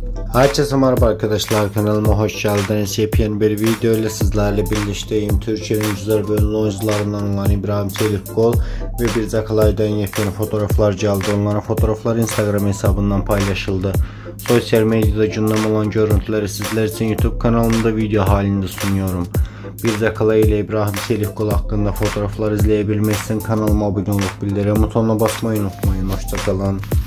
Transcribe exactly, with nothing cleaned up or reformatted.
Herkese merhaba arkadaşlar, kanalıma hoş geldiniz. Yepyeni bir video ile sizlerle birlikteyim. Türkiye'nin güzel ve ünlü oyuncularından olan İbrahim Çelikkol ve bir Zakalay'dan yepyeni fotoğraflar geldi. Onların fotoğrafları Instagram hesabından paylaşıldı. Sosyal medyada gündem olan görüntüleri sizler için YouTube kanalımda video halinde sunuyorum. Bir Zakalay ile İbrahim Çelikkol hakkında fotoğraflar izleyebilmek için kanalıma abone olup bildirim butonuna basmayı unutmayın. Hoşça kalın.